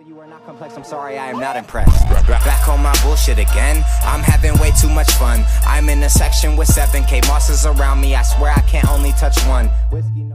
You are not complex, I'm sorry, I am not impressed. Back on my bullshit again, I'm having way too much fun. I'm in a section with 7K monsters around me, I swear I can't only touch one. Whiskey